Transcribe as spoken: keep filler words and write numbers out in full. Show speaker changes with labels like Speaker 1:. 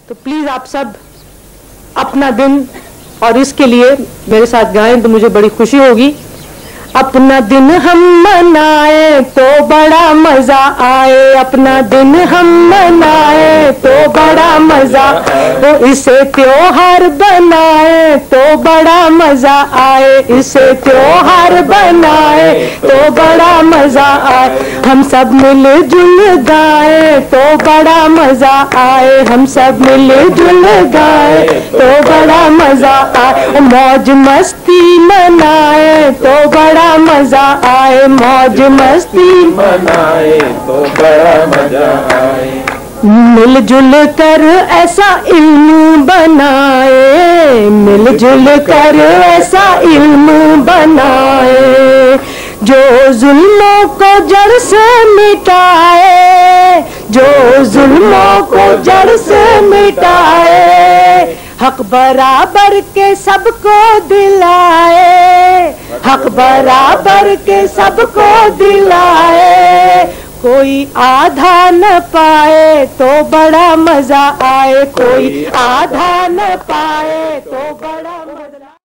Speaker 1: तो प्लीज आप सब अपना दिन और इसके लिए मेरे साथ गाएं तो मुझे बड़ी खुशी होगी। अपना दिन हम मनाए तो बड़ा मजा आए, अपना दिन हम मनाए तो बड़ा मजा, वो इसे त्योहार बनाए तो बड़ा मजा आए, इसे त्योहार बनाए तो बड़ा मजा आए। हम सब मिलजुल गाए तो बड़ा मजा आए, हम सब मिलजुल गाए तो बड़ा मजा आए। मौज मस्ती मनाए तो बड़ा मजा आए, मौज मस्ती
Speaker 2: मनाए तो बड़ा मजा आए।
Speaker 1: मिलजुल कर ऐसा इल्म बनाए, मिलजुल कर ऐसा इल्म बनाए, जो जुल्मों को जड़ से मिटाए, जो जुल्मों को जड़ से मिटाए, हक बराबर के सबको दिलाए, हक बराबर के सबको दिलाए। कोई आधा न पाए तो बड़ा मजा आए, कोई आधा न पाए तो बड़ा मजा